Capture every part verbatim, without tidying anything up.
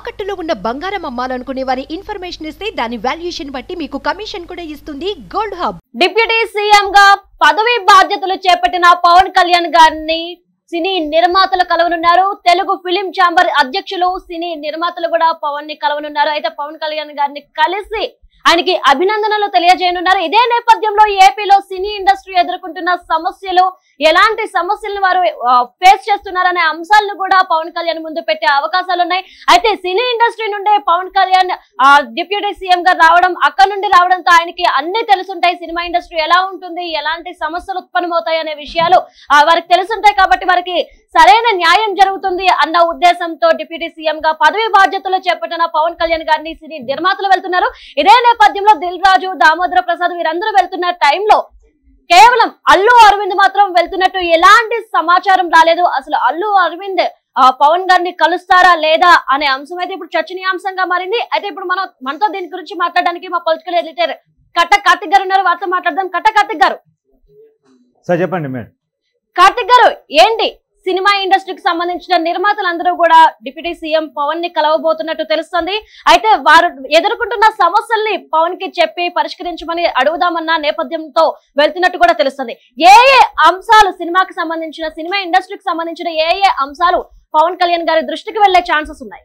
తాకట్టులో ఉన్న బంగారం అమ్మాలనుకునే వారి ఇన్ఫర్మేషన్ ఇస్తే దాని వాల్యుయేషన్ బట్టి మీకు కమిషన్ కూడా ఇస్తుంది గోల్డ్ హబ్. డిప్యూటీ సీఎం గా పదవి బాధ్యతలు చేపట్టిన పవన్ కళ్యాణ్ గారిని సినీ నిర్మాతలు కలవనున్నారు. తెలుగు ఫిలిం ఛాంబర్ అధ్యక్షులు సినీ నిర్మాతలు కూడా పవన్ ని కలవనున్నారు. అయితే పవన్ కళ్యాణ్ గారిని కలిసి ఆయనకి అభినందనలు తెలియజేయనున్నారు. ఇదే నేపథ్యంలో ఏపీలో సినీ ఇండస్ట్రీ ఎదుర్కొంటున్న సమస్యలు, ఎలాంటి సమస్యలను వారు ఫేస్ చేస్తున్నారనే అంశాలను కూడా పవన్ కళ్యాణ్ ముందు పెట్టే అవకాశాలు ఉన్నాయి. అయితే సినీ ఇండస్ట్రీ నుండే పవన్ కళ్యాణ్ డిప్యూటీ సీఎం గా రావడం, అక్కడ నుండి రావడంతో ఆయనకి అన్ని తెలుసుంటాయి. సినిమా ఇండస్ట్రీ ఎలా ఉంటుంది, ఎలాంటి సమస్యలు ఉత్పన్నమవుతాయి అనే విషయాలు వారికి తెలుసుంటాయి. కాబట్టి వారికి సరైన న్యాయం జరుగుతుంది అన్న ఉద్దేశంతో డిప్యూటీ సీఎం గా పదవి బాధ్యతలు చేపట్టిన పవన్ కళ్యాణ్ గారిని సినీ నిర్మాతలు వెళ్తున్నారు. ఇదే నేపథ్యంలో దిల్ రాజు, దామోదర ప్రసాద్ వీరందరూ వెళ్తున్న టైంలో కేవలం అల్లు అరవింద్ మాత్రం వెళ్తున్నట్టు ఎలాంటి సమాచారం రాలేదు. అసలు అల్లు అరవింద్ పవన్ గారిని కలుస్తారా లేదా అనే అంశం అయితే ఇప్పుడు చర్చనీయాంశంగా మారింది. అయితే ఇప్పుడు మనం మనతో దీని గురించి మాట్లాడడానికి మా పొలిటికల్ ఎడిటర్ కట్ట కార్తిక్ గారు ఉన్నారు. వారితో మాట్లాడదాం. కట్ట కార్తిక్ గారు సార్ చెప్పండి. మేడం కార్తిక్ గారు, ఏంటి సినిమా ఇండస్ట్రీకి సంబంధించిన నిర్మాతలందరూ కూడా డిప్యూటీ సీఎం పవన్ ని కలవబోతున్నట్టు తెలుస్తుంది. అయితే వారు ఎదుర్కొంటున్న సమస్యల్ని పవన్ కి చెప్పి పరిష్కరించమని అడుగుదామన్న నేపథ్యంతో వెళ్తున్నట్టు కూడా తెలుస్తుంది. ఏ ఏ అంశాలు సినిమాకి సంబంధించిన, సినిమా ఇండస్ట్రీకి సంబంధించిన ఏ ఏ అంశాలు పవన్ కళ్యాణ్ గారి దృష్టికి వెళ్లే ఛాన్సెస్ ఉన్నాయి?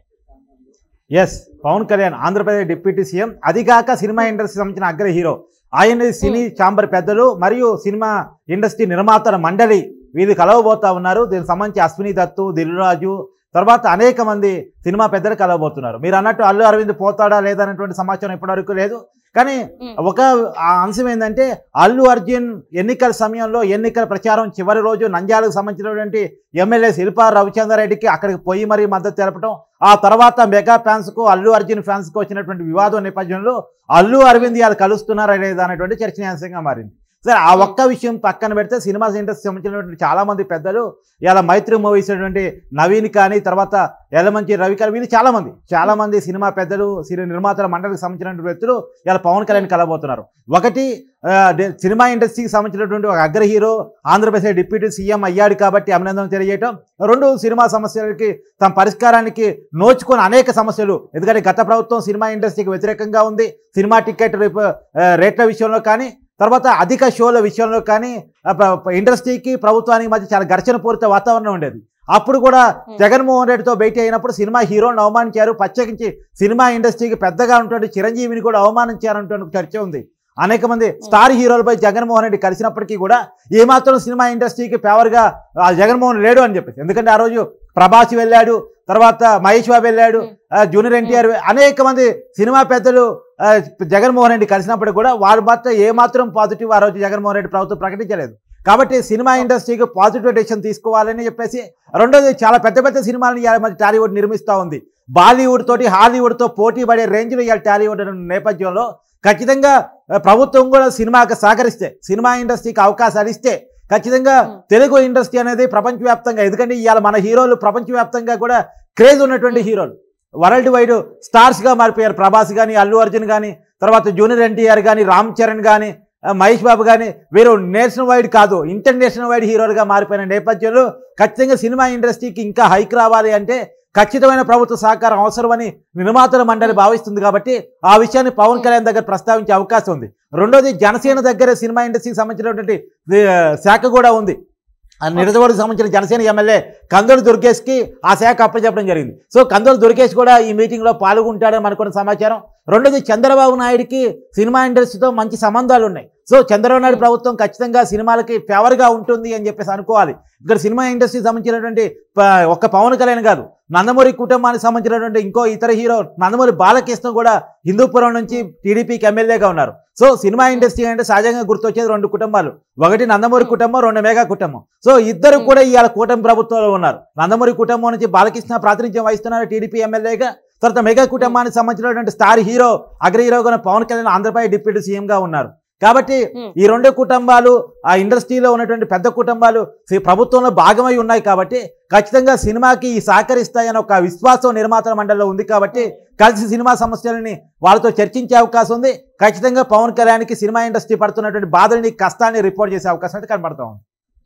Yes, Pawan Kalyan Andhra Pradesh deputy CM, అదిగాక సినిమా ఇండస్ట్రీకి సంబంధించిన అగ్ర హీరో. ఆయన సినీ ఛాంబర్ పెద్దలు మరియు సినిమా ఇండస్ట్రీ నిర్మాతల మండలి వీళ్ళు కలవబోతా ఉన్నారు. దీనికి సంబంధించి అశ్విని దత్తు, దిల్ రాజు, తర్వాత అనేక మంది సినిమా పెద్దలు కలవబోతున్నారు. మీరు అన్నట్టు అల్లు అరవింద్ పోతాడా లేదా అనేటువంటి సమాచారం ఇప్పటివరకు లేదు. కానీ ఒక అంశం ఏంటంటే, అల్లు అర్జున్ ఎన్నికల సమయంలో, ఎన్నికల ప్రచారం చివరి రోజు నంద్యాలకు సంబంధించినటువంటి ఎమ్మెల్యే శిల్పా రవిచంద్రారెడ్డికి అక్కడికి పోయి మరీ మద్దతు తెలపడం, ఆ తర్వాత మెగా ఫ్యాన్స్కు అల్లు అర్జున్ ఫ్యాన్స్కు వచ్చినటువంటి వివాదం నేపథ్యంలో అల్లు అరవింద్ వాళ్ళు కలుస్తున్నారా లేదా అనేటువంటి చర్చనీయాంశంగా మారింది. సరే, ఆ ఒక్క విషయం పక్కన పెడితే సినిమా ఇండస్ట్రీ సంబంధించినటువంటి చాలామంది పెద్దలు, ఇలా మైత్రి మూవీస్ అయినటువంటి నవీన్ కానీ, తర్వాత ఎలమంచి రవి కానీ, వీళ్ళు చాలామంది చాలామంది సినిమా పెద్దలు, సినీ నిర్మాతల మండలికి సంబంధించినటువంటి వ్యక్తులు ఇలా పవన్ కళ్యాణ్ కలబోతున్నారు. ఒకటి, సినిమా ఇండస్ట్రీకి సంబంధించినటువంటి ఒక అగ్ర హీరో ఆంధ్రప్రదేశ్ డిప్యూటీ సీఎం అయ్యాడు కాబట్టి అభినందనలు తెలియజేయటం. రెండు, సినిమా సమస్యలకి తమ పరిష్కారానికి నోచుకొని అనేక సమస్యలు, ఎందుకంటే గత ప్రభుత్వం సినిమా ఇండస్ట్రీకి వ్యతిరేకంగా ఉంది. సినిమా టికెట్ రేట్ల విషయంలో కానీ, తర్వాత అధిక షోల విషయంలో కానీ ఇండస్ట్రీకి ప్రభుత్వానికి మధ్య చాలా ఘర్షణ పూరిత వాతావరణం ఉండేది. అప్పుడు కూడా జగన్మోహన్ రెడ్డితో భేటీ అయినప్పుడు సినిమా హీరోలను అవమానించారు. ప్రత్యేకించి సినిమా ఇండస్ట్రీకి పెద్దగా ఉన్నటువంటి చిరంజీవిని కూడా అవమానించారన్నటువంటి చర్చ ఉంది. అనేక మంది స్టార్ హీరోలపై జగన్మోహన్ రెడ్డి కలిసినప్పటికీ కూడా ఏమాత్రం సినిమా ఇండస్ట్రీకి ఫేవర్గా జగన్మోహన్ లేడు అని చెప్పేసి, ఎందుకంటే ఆ రోజు ప్రభాస్ వెళ్ళాడు, తర్వాత మహేష్ బాబు వెళ్ళాడు, జూనియర్ ఎన్టీఆర్, అనేక మంది సినిమా పెద్దలు జగన్మోహన్ రెడ్డి కలిసినప్పటికీ కూడా వారు మాత్రం ఏమాత్రం పాజిటివ్ ఆ రోజు జగన్మోహన్ రెడ్డి ప్రభుత్వం ప్రకటించలేదు. కాబట్టి సినిమా ఇండస్ట్రీకి పాజిటివ్ డెసిషన్ తీసుకోవాలని చెప్పేసి, రెండోది చాలా పెద్ద పెద్ద సినిమాలను ఇవాళ మధ్య టాలీవుడ్ నిర్మిస్తూ ఉంది. బాలీవుడ్ తోటి హాలీవుడ్తో పోటీ పడే రేంజ్లో ఇవాళ టాలీవుడ్ నేపథ్యంలో ఖచ్చితంగా ప్రభుత్వం కూడా సినిమాకి సహకరిస్తే, సినిమా ఇండస్ట్రీకి అవకాశాలు ఇస్తే ఖచ్చితంగా తెలుగు ఇండస్ట్రీ అనేది ప్రపంచవ్యాప్తంగా, ఎందుకంటే ఇవాళ మన హీరోలు ప్రపంచవ్యాప్తంగా కూడా క్రేజ్ ఉన్నటువంటి హీరోలు, వరల్డ్ వైడ్ స్టార్స్గా మారిపోయారు. ప్రభాస్ కానీ, అల్లు అర్జున్ కానీ, తర్వాత జూనియర్ ఎన్టీఆర్ కానీ, రామ్ చరణ్ కానీ, మహేష్ బాబు కానీ, వీరు నేషనల్ వైడ్ కాదు ఇంటర్నేషనల్ వైడ్ హీరోలుగా మారిపోయిన నేపథ్యంలో ఖచ్చితంగా సినిమా ఇండస్ట్రీకి ఇంకా హైక్ రావాలి అంటే ఖచ్చితమైన ప్రభుత్వ సహకారం అవసరమని నిర్మాతల మండలి భావిస్తుంది. కాబట్టి ఆ విషయాన్ని పవన్ కళ్యాణ్ దగ్గర ప్రస్తావించే అవకాశం ఉంది. రెండోది, జనసేన దగ్గర సినిమా ఇండస్ట్రీకి సంబంధించినటువంటి శాఖ కూడా ఉంది. నిడదవోలుకు సంబంధించిన జనసేన ఎమ్మెల్యే కందోలి దుర్గేష్కి ఆ శాఖ అప్పచెప్పడం జరిగింది. సో కందోలి దుర్గేష్ కూడా ఈ మీటింగ్లో పాల్గొంటాడని మనకున్న సమాచారం. రెండోది, చంద్రబాబు నాయుడికి సినిమా ఇండస్ట్రీతో మంచి సంబంధాలు ఉన్నాయి. సో చంద్రబాబు నాయుడు ప్రభుత్వం ఖచ్చితంగా సినిమాలకి ఫేవర్గా ఉంటుంది అని చెప్పేసి అనుకోవాలి. ఇక్కడ సినిమా ఇండస్ట్రీకి సంబంధించినటువంటి ఒక్క పవన్ కళ్యాణ్ కాదు, నందమూరి కుటుంబానికి సంబంధించినటువంటి ఇంకో ఇతర హీరో నందమూరి బాలకృష్ణ కూడా హిందూపురం నుంచి టీడీపీకి ఎమ్మెల్యేగా ఉన్నారు. సో సినిమా ఇండస్ట్రీ అంటే సహజంగా గుర్తొచ్చేది రెండు కుటుంబాలు, ఒకటి నందమూరి కుటుంబం, రెండు మెగా కుటుంబం. సో ఇద్దరు కూడా ఇవాళ కూటమి ప్రభుత్వంలో ఉన్నారు. నందమూరి కుటుంబం నుంచి బాలకృష్ణ ప్రాతినిధ్యం వహిస్తున్నారు టీడీపీ ఎమ్మెల్యేగా. తర్వాత మెగా కుటుంబానికి సంబంధించినటువంటి స్టార్ హీరో, అగ్ర హీరోగా పవన్ కళ్యాణ్ ఆంధ్రప్రదేశ్ డిప్యూటీ సీఎంగా ఉన్నారు. కాబట్టి ఈ రెండు కుటుంబాలు, ఆ ఇండస్ట్రీలో ఉన్నటువంటి పెద్ద కుటుంబాలు ప్రభుత్వంలో భాగమై ఉన్నాయి. కాబట్టి ఖచ్చితంగా సినిమాకి సహకరిస్తాయని ఒక విశ్వాసం నిర్మాతల మండలిలో ఉంది. కాబట్టి కలిసి సినిమా సమస్యలని వాళ్ళతో చర్చించే అవకాశం ఉంది. ఖచ్చితంగా పవన్ కళ్యాణ్కి సినిమా ఇండస్ట్రీ పడుతున్నటువంటి బాధల్ని, కష్టాన్ని రిపోర్ట్ చేసే అవకాశం అయితే కనబడతా ఉంది.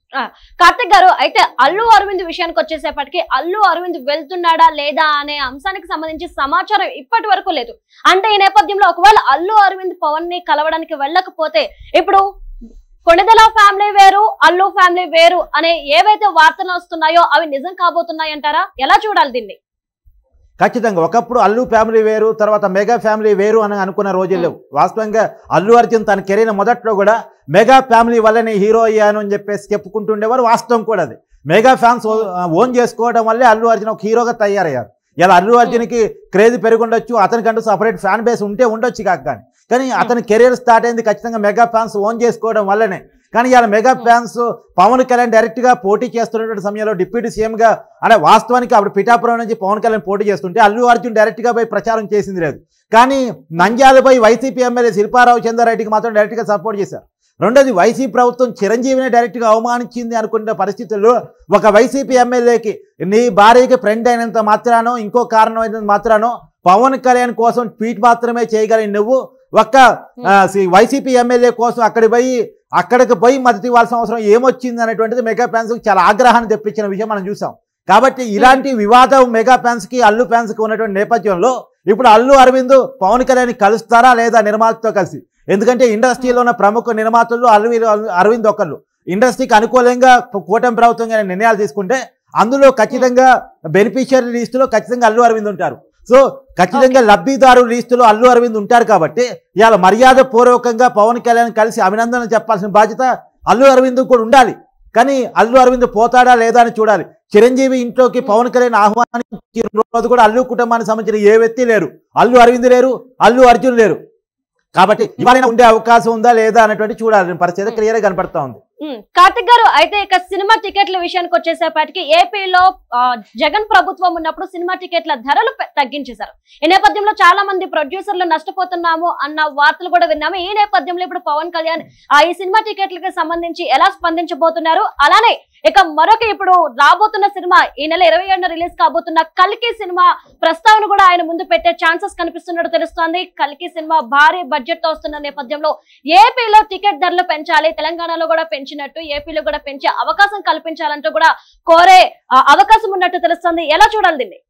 కార్తిక్ గారు, అయితే అల్లు అరవింద్ విషయానికి వచ్చేసేపటికి అల్లు అరవింద్ వెళ్తున్నాడా లేదా అనే అంశానికి సంబంధించి సమాచారం ఇప్పటి వరకు లేదు. అంటే ఈ నేపథ్యంలో ఒకవేళ అల్లు అరవింద్ పవన్ ని కలవడానికి వెళ్ళకపోతే ఇప్పుడు కొణిదెల ఫ్యామిలీ వేరు, అల్లు ఫ్యామిలీ వేరు అనే ఏవైతే వార్తలు వస్తున్నాయో అవి నిజం కాబోతున్నాయి అంటారా? ఎలా చూడాలి దీన్ని? ఖచ్చితంగా ఒకప్పుడు అల్లు ఫ్యామిలీ వేరు, తర్వాత మెగా ఫ్యామిలీ వేరు అని అనుకున్న రోజులు లేవు. వాస్తవంగా అల్లు అర్జున్ తన కెరీర్ మొదట్లో కూడా మెగా ఫ్యామిలీ వల్లనే హీరో అయ్యాను అని చెప్పేసి చెప్పుకుంటుండేవారు. వాస్తవం కూడా అది. మెగా ఫ్యాన్స్ ఓన్ చేసుకోవడం వల్లే అల్లు అర్జున్ ఒక హీరోగా తయారయ్యారు. ఇలా అల్లు అర్జున్కి క్రేజ్ పెరుగుండొచ్చు, అతనికంటూ సపరేట్ ఫ్యాన్ బేస్ ఉంటే ఉండొచ్చు కాక కానీ కానీ అతని కెరీర్ స్టార్ట్ అయింది ఖచ్చితంగా మెగా ఫ్యాన్స్ ఓన్ చేసుకోవడం వల్లనే. కానీ ఇలా మెగా ఫ్యాన్స్ పవన్ కళ్యాణ్ డైరెక్ట్గా పోటీ చేస్తున్నటువంటి సమయంలో డిప్యూటీ సీఎంగా అంటే వాస్తవానికి అప్పుడు పిఠాపురం నుంచి పవన్ కళ్యాణ్ పోటీ చేస్తుంటే అల్లు అర్జున్ డైరెక్ట్గా పోయి ప్రచారం చేసింది లేదు. కానీ నంద్యాలపై వైసీపీ ఎమ్మెల్యే శిల్పారావు చంద్రారెడ్డికి మాత్రం డైరెక్ట్గా సపోర్ట్ చేశారు. రెండోది వైసీపీ ప్రభుత్వం చిరంజీవిని డైరెక్ట్గా అవమానించింది అనుకునే పరిస్థితుల్లో ఒక వైసీపీ ఎమ్మెల్యేకి నీ భార్యకి ఫ్రెండ్ అయినంత మాత్రానో ఇంకో కారణం అయినంత మాత్రానో పవన్ కళ్యాణ్ కోసం ట్వీట్ మాత్రమే చేయగలిగిన నువ్వు ఒక్క వైసీపీ ఎమ్మెల్యే కోసం అక్కడికి పోయి అక్కడికి పోయి మద్దతు ఇవ్వాల్సిన అవసరం ఏమొచ్చింది అనేటువంటిది మెగా ఫ్యాన్స్కి చాలా ఆగ్రహాన్ని తెప్పించిన విషయం మనం చూసాం. కాబట్టి ఇలాంటి వివాదం మెగా ఫ్యాన్స్కి అల్లు ఫ్యాన్స్కి ఉన్నటువంటి నేపథ్యంలో ఇప్పుడు అల్లు అరవింద్ పవన్ కళ్యాణ్ కలుస్తారా లేదా నిర్మాతతో కలిసి? ఎందుకంటే ఇండస్ట్రీలో ఉన్న ప్రముఖ నిర్మాతలు అల్లు అరవింద్ ఒకళ్ళు. ఇండస్ట్రీకి అనుకూలంగా కూటమి ప్రభుత్వం నిర్ణయాలు తీసుకుంటే అందులో ఖచ్చితంగా బెనిఫిషియరీ లిస్టులో ఖచ్చితంగా అల్లు అరవింద్ ఉంటారు. సో ఖచ్చితంగా లబ్ధిదారు లిస్టులో అల్లు అరవింద్ ఉంటారు. కాబట్టి ఇవాళ మర్యాద పూర్వకంగా పవన్ కళ్యాణ్ కలిసి అభినందనలు చెప్పాల్సిన బాధ్యత అల్లు అరవింద్ కూడా ఉండాలి. కానీ అల్లు అరవింద్ పోతాడా లేదా అని చూడాలి. చిరంజీవి ఇంట్లోకి పవన్ కళ్యాణ్ ఆహ్వానించిన రోజు కూడా అల్లు కుటుంబానికి సంబంధించిన ఏ వ్యక్తి లేరు, అల్లు అరవింద్ లేరు, అల్లు అర్జున్ లేరు. కాబట్టి ఇవాళ ఉండే అవకాశం ఉందా లేదా అనేటువంటి చూడాలి. పరిస్థితి క్లియర్ గా కనపడతా ఉంది. కార్తిక్ గారు, అయితే ఇక సినిమా టికెట్ల విషయానికి వచ్చేసేపటికి ఏపీలో జగన్ ప్రభుత్వం ఉన్నప్పుడు సినిమా టికెట్ల ధరలు తగ్గించేశారు. ఈ నేపథ్యంలో చాలా మంది ప్రొడ్యూసర్లు నష్టపోతున్నాము అన్న వార్తలు కూడా విన్నాము. ఈ నేపథ్యంలో ఇప్పుడు పవన్ కళ్యాణ్ ఆ ఈ సినిమా టికెట్లకు సంబంధించి ఎలా స్పందించబోతున్నారు? అలానే ఇక మరొక ఇప్పుడు రాబోతున్న సినిమా ఈ నెల ఇరవై ఏడున రిలీజ్ కాబోతున్న కల్కి సినిమా ప్రస్తావన కూడా ఆయన ముందు పెట్టే ఛాన్సెస్ కనిపిస్తున్నట్టు తెలుస్తోంది. కల్కి సినిమా భారీ బడ్జెట్ తో వస్తున్న నేపథ్యంలో ఏపీలో టికెట్ ధరలు పెంచాలి, తెలంగాణలో కూడా పెంచినట్టు ఏపీలో కూడా పెంచే అవకాశం కల్పించాలంటూ కూడా కోరే అవకాశం ఉన్నట్టు తెలుస్తోంది. ఎలా చూడాలి దీన్ని?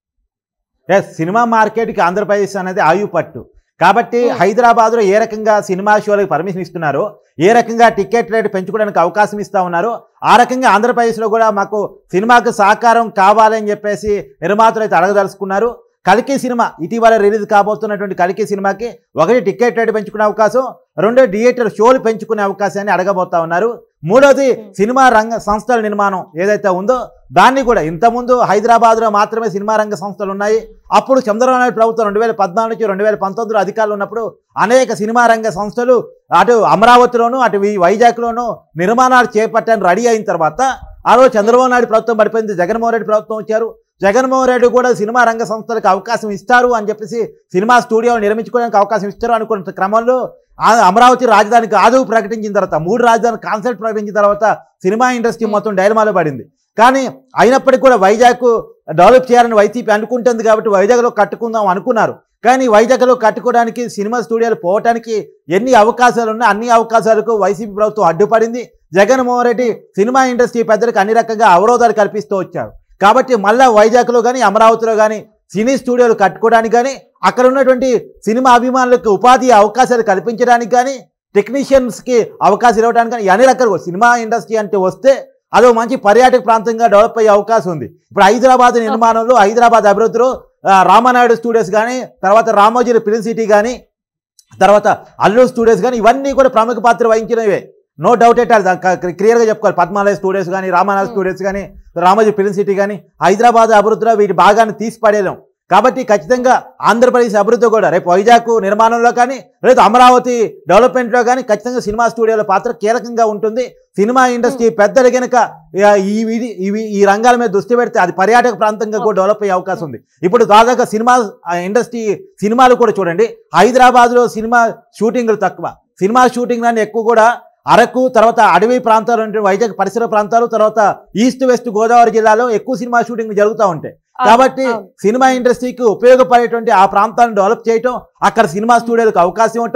సినిమా మార్కెట్ కి ఆంధ్రప్రదేశ్ అనేది ఆయువు పట్టు. కాబట్టి హైదరాబాద్ లో ఏ రకంగా సినిమా షోలకు పర్మిషన్ ఇస్తున్నారో, ఏ రకంగా టికెట్ రేటు పెంచుకోవడానికి అవకాశం ఇస్తా ఉన్నారో, ఆ రకంగా ఆంధ్రప్రదేశ్లో కూడా మాకు సినిమాకు సహకారం కావాలని చెప్పేసి నిర్మాతలు అయితే అడగదలుచుకున్నారు. కల్కి సినిమా ఇటీవల రిలీజ్ కాబోతున్నటువంటి కల్కి సినిమాకి ఒకటి టికెట్ రేటు పెంచుకునే అవకాశం, రెండో థియేటర్ షోలు పెంచుకునే అవకాశాన్ని అడగబోతా ఉన్నారు. మూడోది సినిమా రంగ సంస్థల నిర్మాణం ఏదైతే ఉందో దాన్ని కూడా ఇంతకుముందు హైదరాబాద్లో మాత్రమే సినిమా రంగ సంస్థలు ఉన్నాయి. అప్పుడు చంద్రబాబు నాయుడు ప్రభుత్వం రెండు వేల పద్నాలుగు నుంచి రెండు వేల పంతొమ్మిదిలో అధికారులు ఉన్నప్పుడు అనేక సినిమా రంగ సంస్థలు అటు అమరావతిలోను అటు వైజాగ్లోను నిర్మాణాలు చేపట్టని రెడీ అయిన తర్వాత ఆ రోజు చంద్రబాబు నాయుడు ప్రభుత్వం పడిపోయింది, జగన్మోహన్ రెడ్డి ప్రభుత్వం వచ్చారు. జగన్మోహన్ రెడ్డి కూడా సినిమా రంగ సంస్థలకు అవకాశం ఇస్తారు అని చెప్పేసి సినిమా స్టూడియోలు నిర్మించుకోవడానికి అవకాశం ఇస్తారు అనుకున్న క్రమంలో అమరావతి రాజధాని కాదు ప్రకటించిన తర్వాత, మూడు రాజధాని కాన్సెప్ట్ ప్రకటించిన తర్వాత సినిమా ఇండస్ట్రీ మొత్తం డైలమాలో పడింది. కానీ అయినప్పటికీ కూడా వైజాగ్ డెవలప్ చేయాలని వైసీపీ అనుకుంటుంది కాబట్టి వైజాగ్లో కట్టుకుందాం అనుకున్నారు. కానీ వైజాగ్లో కట్టుకోవడానికి సినిమా స్టూడియోలు పోవడానికి ఎన్ని అవకాశాలు ఉన్నాయి అన్ని అవకాశాలకు వైసీపీ ప్రభుత్వం అడ్డుపడింది. జగన్మోహన్ రెడ్డి సినిమా ఇండస్ట్రీ పెద్దలకు అన్ని రకంగా అవరోధాలు కల్పిస్తూ వచ్చారు. కాబట్టి మళ్ళీ వైజాగ్లో కానీ అమరావతిలో కానీ సినీ స్టూడియోలు కట్టుకోవడానికి కానీ అక్కడ ఉన్నటువంటి సినిమా అభిమానులకు ఉపాధి అవకాశాలు కల్పించడానికి కానీ టెక్నీషియన్స్కి అవకాశం ఇవ్వడానికి కానీ అన్ని రకాలు సినిమా ఇండస్ట్రీ అంటే వస్తే అదో మంచి పర్యాటక ప్రాంతంగా డెవలప్ అయ్యే అవకాశం ఉంది. ఇప్పుడు హైదరాబాద్ నిర్మాణంలో హైదరాబాద్ అభివృద్ధిలో రామానాయుడు స్టూడియోస్ కానీ, తర్వాత రామోజీ ఫిల్మ్ సిటీ కానీ, తర్వాత అల్లు స్టూడియోస్ కానీ ఇవన్నీ కూడా ప్రముఖ పాత్ర వహించినవే. నో డౌట్ ఎట్ ఆల్ క్లియర్గా చెప్పుకోవాలి. పద్మాలయ స్టూడియోస్ కానీ, రామానాయుడు స్టూడియోస్ కానీ, రామోజీ ఫిల్మ్ సిటీ కానీ హైదరాబాద్ అభివృద్ధిలో వీటి భాగాన్ని తీసి పడేయలేం. కాబట్టి ఖచ్చితంగా ఆంధ్రప్రదేశ్ అభివృద్ధి కూడా రేపు వైజాగ్ నిర్మాణంలో కానీ లేదా అమరావతి డెవలప్మెంట్లో కానీ ఖచ్చితంగా సినిమా స్టూడియోల పాత్ర కీలకంగా ఉంటుంది. సినిమా ఇండస్ట్రీ పెద్దలు కనుక ఈ ఇవి ఈ రంగాల మీద దృష్టి పెడితే అది పర్యాటక ప్రాంతంగా కూడా డెవలప్ అయ్యే అవకాశం ఉంది. ఇప్పుడు దాదాపుగా సినిమా ఇండస్ట్రీ సినిమాలు కూడా చూడండి, హైదరాబాద్లో సినిమా షూటింగ్లు తక్కువ, సినిమా షూటింగ్ అని ఎక్కువ కూడా అరకు, తర్వాత అడవి ప్రాంతాలు అంటే వైజాగ్ పరిసర ప్రాంతాలు, తర్వాత ఈస్ట్ వెస్ట్ గోదావరి జిల్లాలో ఎక్కువ సినిమా షూటింగ్ జరుగుతూ ఉంటాయి. కాబట్టి సినిమా ఇండస్ట్రీకి ఉపయోగపడేటువంటి ఆ ప్రాంతాలను డెవలప్ చేయటం, అక్కడ సినిమా స్టూడియోలకు అవకాశం ఇవ్వటం,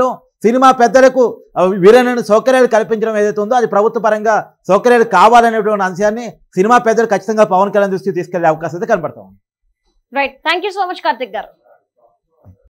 సినిమా పెద్దలకు వీరైన సౌకర్యాలు కల్పించడం ఏదైతే ఉందో అది ప్రభుత్వ పరంగా సౌకర్యాలు కావాలనేటువంటి అంశాన్ని సినిమా పెద్దలు ఖచ్చితంగా పవన్ కళ్యాణ్ దృష్టికి తీసుకెళ్లే అవకాశం అయితే కనబడతాం. Right, thank you so much Karthik గారు.